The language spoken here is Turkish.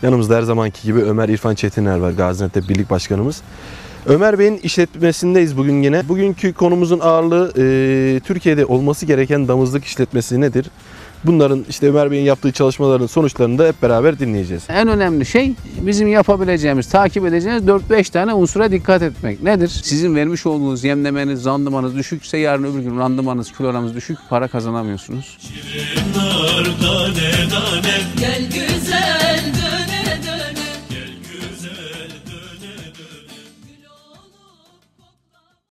Yanımızda her zamanki gibi Ömer İrfan Çetiner var, Gaziantep Birlik Başkanımız. Ömer Bey'in işletmesindeyiz bugün yine. Bugünkü konumuzun ağırlığı Türkiye'de olması gereken damızlık işletmesi nedir? Bunların işte Ömer Bey'in yaptığı çalışmaların sonuçlarını da hep beraber dinleyeceğiz. En önemli şey bizim yapabileceğimiz, takip edeceğimiz 4-5 tane unsura dikkat etmek. Nedir? Sizin vermiş olduğunuz yemlemeniz, randımanız düşükse yarın öbür gün randımanız, kilolarınız düşük, para kazanamıyorsunuz. Gel güzel